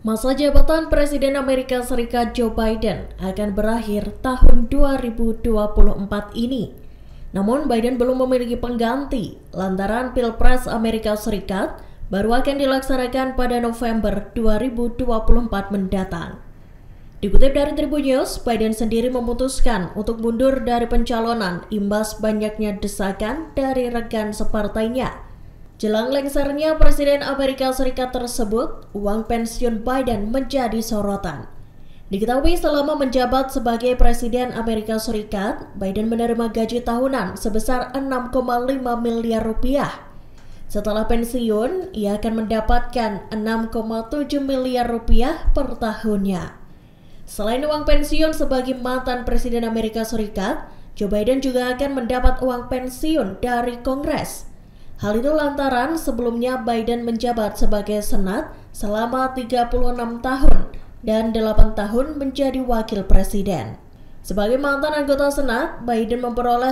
Masa jabatan Presiden Amerika Serikat Joe Biden akan berakhir tahun 2024 ini. Namun Biden belum memiliki pengganti lantaran Pilpres Amerika Serikat baru akan dilaksanakan pada November 2024 mendatang. Dikutip dari Tribun News, Biden sendiri memutuskan untuk mundur dari pencalonan imbas banyaknya desakan dari rekan separtainya. Jelang lengsernya Presiden Amerika Serikat tersebut, uang pensiun Biden menjadi sorotan. Diketahui selama menjabat sebagai Presiden Amerika Serikat, Biden menerima gaji tahunan sebesar 6,5 miliar rupiah. Setelah pensiun, ia akan mendapatkan 6,7 miliar rupiah per tahunnya. Selain uang pensiun sebagai mantan Presiden Amerika Serikat, Joe Biden juga akan mendapat uang pensiun dari Kongres. Hal itu lantaran sebelumnya Biden menjabat sebagai Senat selama 36 tahun dan 8 tahun menjadi wakil presiden. Sebagai mantan anggota Senat, Biden memperoleh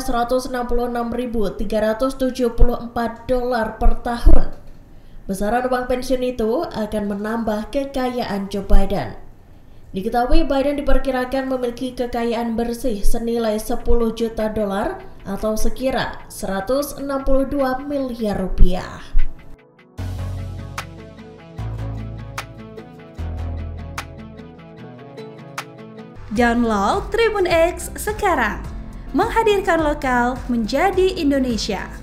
$166.374 per tahun. Besaran uang pensiun itu akan menambah kekayaan Joe Biden. Diketahui Biden diperkirakan memiliki kekayaan bersih senilai $10 juta atau sekira 162 miliar rupiah. Download Tribun X sekarang, menghadirkan lokal menjadi Indonesia.